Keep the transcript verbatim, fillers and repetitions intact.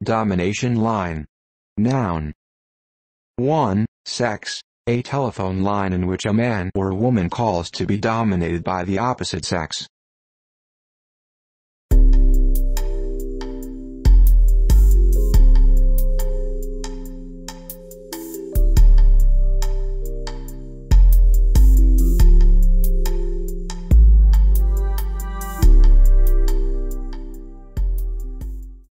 Domination line. Noun. one. Sex. A telephone line in which a man or woman calls to be dominated by the opposite sex.